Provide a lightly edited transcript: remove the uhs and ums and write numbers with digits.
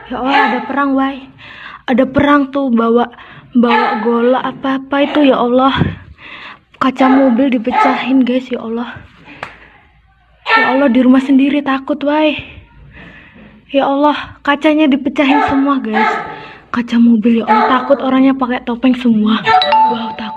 Ya Allah, ada perang, Wai. Ada perang tuh, bawa golok apa-apa itu, ya Allah. Kaca mobil dipecahin, guys, ya Allah. Ya Allah, di rumah sendiri takut, Wai. Ya Allah, kacanya dipecahin semua, guys. Kaca mobil, ya Allah, takut, orangnya pakai topeng semua. Wow, takut.